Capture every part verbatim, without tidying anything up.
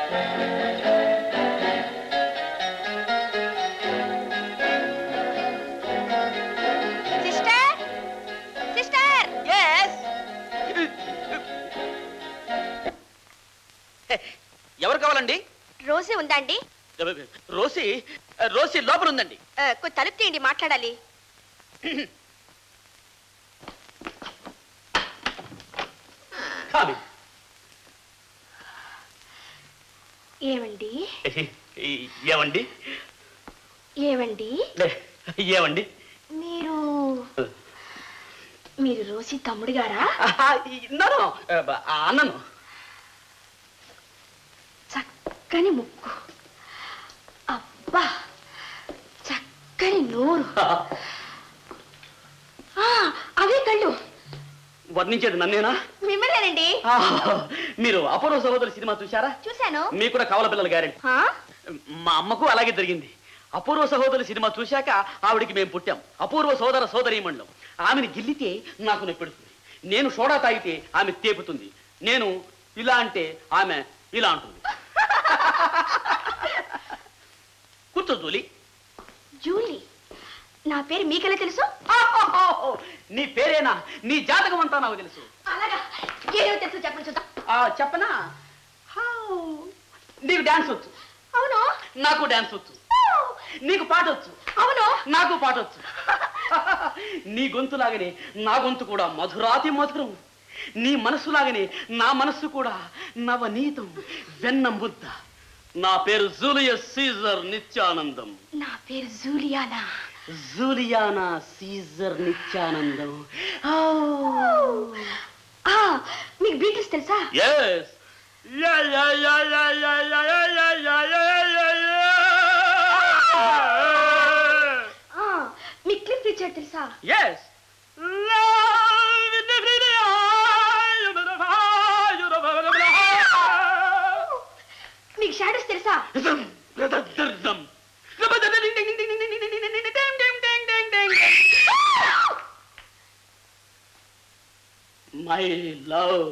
ఎవరు కావాలండి? రోసి ఉందా అండి? రోసి రోసి లోపల ఉందండి. తలుపు తీయండి, మాట్లాడాలి. ఏమండి ఏమండి ఏమండి ఏమండి మీరు మీరు రోసి తమ్ముడు గారా? అన్నను. చక్కని ముక్కు, అబ్బా చక్కని నోరు, అవే కళ్ళు. వర్ణించేది నన్నేనా? మిమ్మల్నేనండి. మీరు అపూర్వ సహోదరు సినిమా చూశారా? చూశాను. మీకు కూడా కవల పిల్లలు గ్యారెంటీ. మా అమ్మకు అలాగే జరిగింది. అపూర్వ సహోదరు సినిమా చూశాక ఆవిడికి మేము పుట్టాం. అపూర్వ సోదర సోదరీమణులం. ఆమెను గిల్లితే నాకు నొప్పెడుతుంది, నేను సోడా తాగితే ఆమె తేపుతుంది, నేను ఇలా అంటే ఆమె ఇలా అంటుంది. కూర్చో జూలీ. జూలీ? నా పేరు మీకెలా తెలుసు? నీ పేరేనా? నీ జాతకం అంతా నాకు తెలుసు. అలాగా? ఏమో తెలుసు చెప్పండి చూద్దాం. చెప్పనా? నీకు డాన్స్ వచ్చు. అవును. నాకు డాన్స్ వచ్చు. నీకు పాట వచ్చు. అవును. నాకు పాట వచ్చు. నీ గొంతులాగనే నా గొంతు కూడా మధురాతి మధురం. నీ మనస్సులాగనే నా మనస్సు కూడా నవనీతం, వెన్న ముద్ద. నా పేరు జూలియస్ సీజర్ నిత్యానందం. నా పేరు జూలియానా. జూలియానా సీజర్ నిత్యానందం. మీకు బీటిల్స్ తెలుసా? ఎస్. మీకు క్లిఫ్ రిచర్డ్ తెలుసా? ఎస్. మీకు షాడోస్ తెలుసా? My love.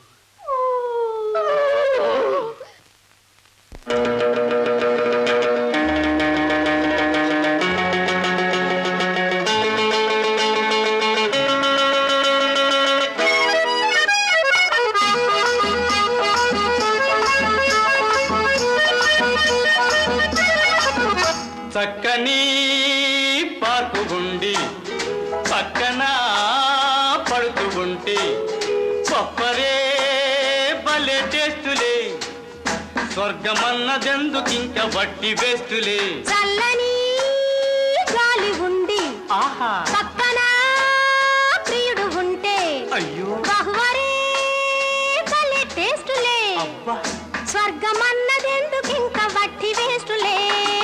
చక్కని పార్కు గుండి పక్కన పడుతూ ఉంటే పప్పరే భలే టేస్టులే, స్వర్గమన్నదెందుకింక వట్టి వేస్తులే. చల్లని గాలి ఉండి ఆహా పక్కన ప్రియుడు ఉంటే అయ్యో బహువరే భలే టేస్టులే, అబ్బా స్వర్గమన్నదెందుకింక వట్టి వేస్తులే.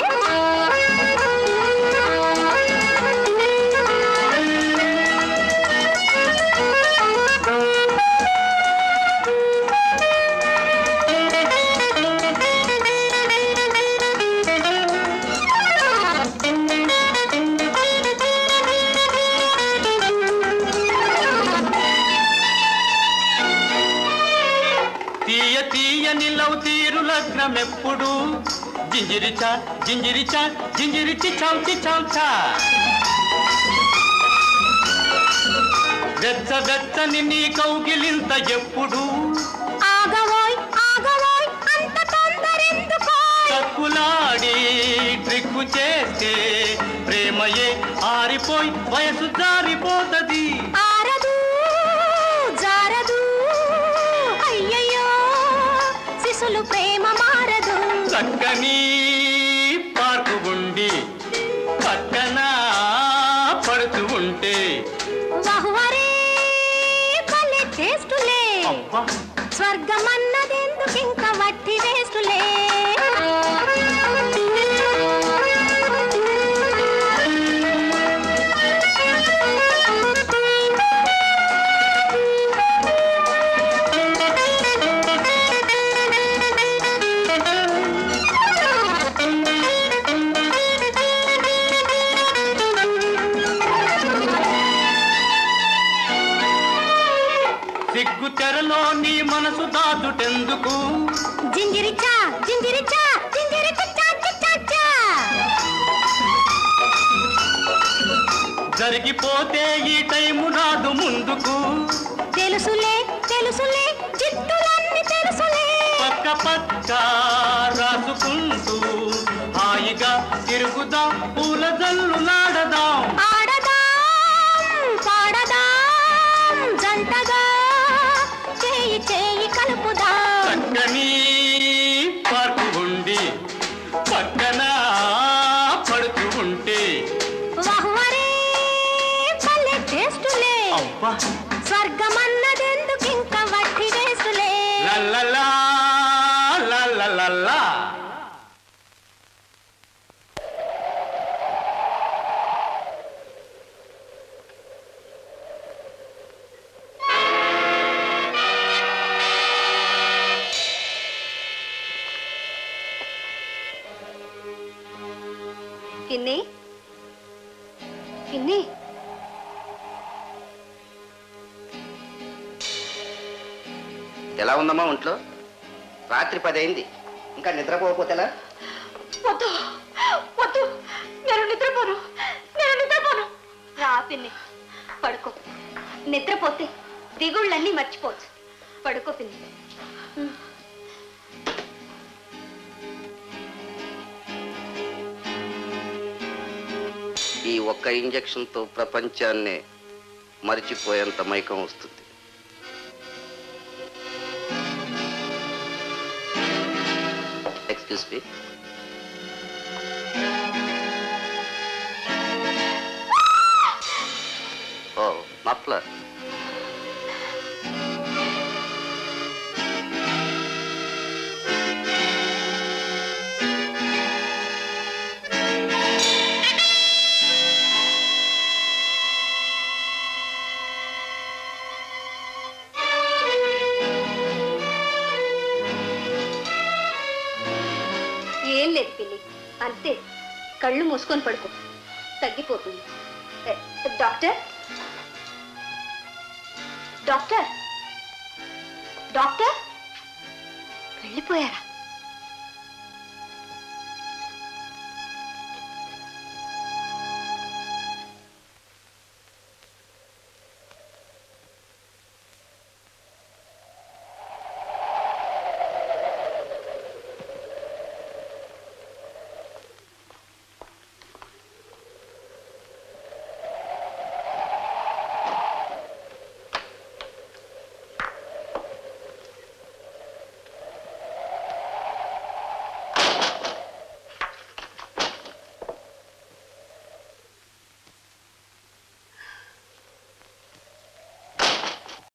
లగ్నమెప్పుడు జింజిరిచా జింజిరిచా జింజిరి చిచాం చిచాం చా. వెచ్చ వెచ్చని నీ కౌగిలింత ఎప్పుడు ఆగవోయ్ ఆగవోయ్ అంత తొందరెందుకో. తక్కులాడి ట్రిక్కు చేస్తే ప్రేమయే ఆరిపోయి వయసు జారిపోతది. ఆరదు జారదు అయ్యయ్యో శిశులు ప్రేమ మారదు. చక్కని పార్కు గుండి పక్కన పడుతూ ఉంటే బహువరే భలే టేస్టులే, స్వర్గమన్నదెందుకింక వట్టి వేస్తులే. సిగ్గు తెరలో నీ మనసు దాచుటెందుకు. జింజిరిచా పోతే ఈ టైము రాదు ముందుకు. తెలుసులే తెలుసులే చిత్తులన్నీ తెలుసులే. పక్క పక్క రాసుకుంటూ హాయిగా తిరుగుదాం, పూల జల్లు నాడదాం. ఆడదాం పాడదాం జంటగా చేయి చేయి కలుపుదాం. చక్కని పార్కు ఉండి పక్కన పడుతూ ఉంటే వహ్వరే భలే టేస్టులే. అబ్బా స్వర్గమన్నదెందుకు ఇంకా వట్టి వేసులే. లల్లలా లల్లలా. పిన్ని పిన్ని ఎలా ఉందమ్మా ఒంట్లో? రాత్రి పది అయింది, ఇంకా నిద్రపోకపోతేలా? వద్దు వద్దు, నేను నిద్రపోను, నేను నిద్రపోను. రా పిన్ని పడుకో. నిద్రపోతే దిగుళ్ళన్నీ మర్చిపోవచ్చు. పడుకో పిన్ని. ఈ ఒక్క ఇంజెక్షన్తో ప్రపంచాన్నే మరిచిపోయేంత మైకం వస్తుంది. Excuse me. ఓ మఫ్లర్. ఏం లేదు పిల్లి, అంతే. కళ్ళు మూసుకొని పడుకో, తగ్గిపోతుంది. డాక్టర్ డాక్టర్ డాక్టర్ వెళ్ళిపోయారా?